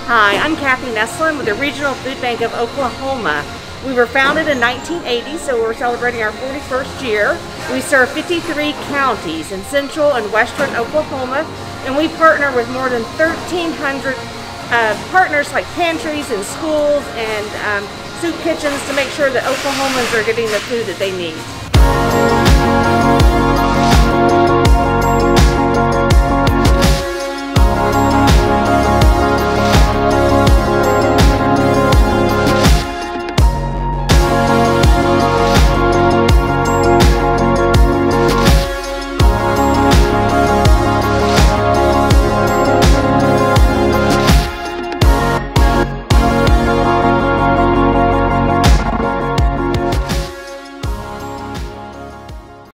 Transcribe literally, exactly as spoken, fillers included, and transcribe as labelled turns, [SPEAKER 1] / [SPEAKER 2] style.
[SPEAKER 1] Hi, I'm Kathy Neslin with the Regional Food Bank of Oklahoma. We were founded in nineteen eighty, so we're celebrating our forty-first year. We serve fifty-three counties in central and western Oklahoma, and we partner with more than thirteen hundred uh, partners like pantries and schools and um, soup kitchens to make sure that Oklahomans are getting the food that they need.